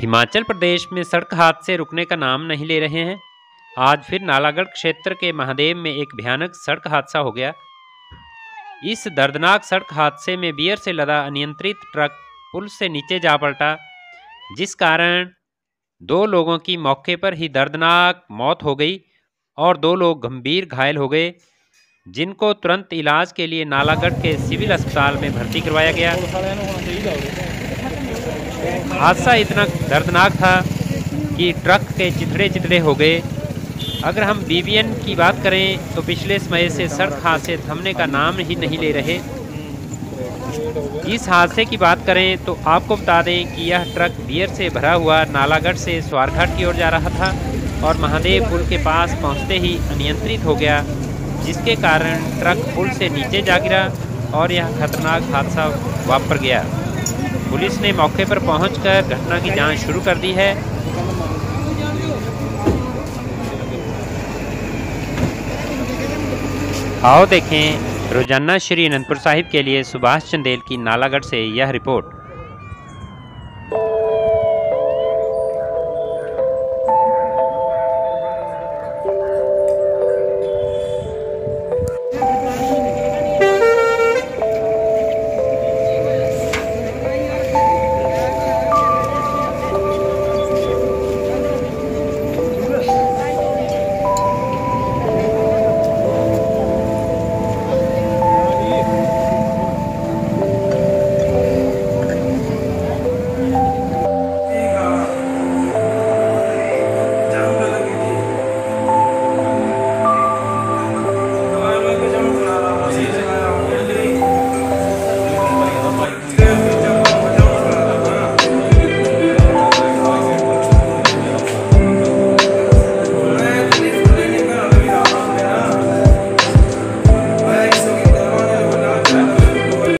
हिमाचल प्रदेश में सड़क हादसे रुकने का नाम नहीं ले रहे हैं। आज फिर नालागढ़ क्षेत्र के महादेव में एक भयानक सड़क हादसा हो गया। इस दर्दनाक सड़क हादसे में बियर से लदा अनियंत्रित ट्रक पुल से नीचे जा पलटा, जिस कारण 2 लोगों की मौके पर ही दर्दनाक मौत हो गई और 2 लोग गंभीर घायल हो गए, जिनको तुरंत इलाज के लिए नालागढ़ के सिविल अस्पताल में भर्ती करवाया गया। हादसा इतना दर्दनाक था कि ट्रक के चिथड़े हो गए। अगर हम बीबीएन की बात करें तो पिछले समय से सड़क हादसे थमने का नाम ही नहीं ले रहे। इस हादसे की बात करें तो आपको बता दें कि यह ट्रक बियर से भरा हुआ नालागढ़ से स्वारघाट की ओर जा रहा था और महादेव पुल के पास पहुंचते ही अनियंत्रित हो गया, जिसके कारण ट्रक पुल से नीचे जा गिरा और यह खतरनाक हादसा वापर गया। पुलिस ने मौके पर पहुंचकर घटना की जांच शुरू कर दी है। आओ देखें रोजाना श्री अनंतपुर साहिब के लिए सुभाष चंदेल की नालागढ़ से यह रिपोर्ट।